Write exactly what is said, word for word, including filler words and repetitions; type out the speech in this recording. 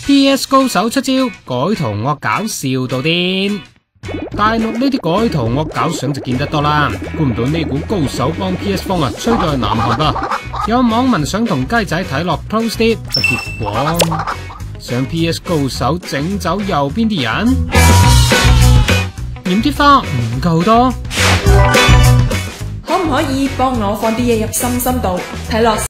P S 高手出招，改圖惡搞笑到癲。大陸呢啲改圖惡搞相就見得多啦，估唔到呢股高手幫 P S 風啊吹到去南韓噃。有網民想同雞仔睇落 close 啲，就結果想 P S 高手整走右邊啲人，嫌啲花唔夠多。 可唔可以幫我放啲嘢入心心度，睇落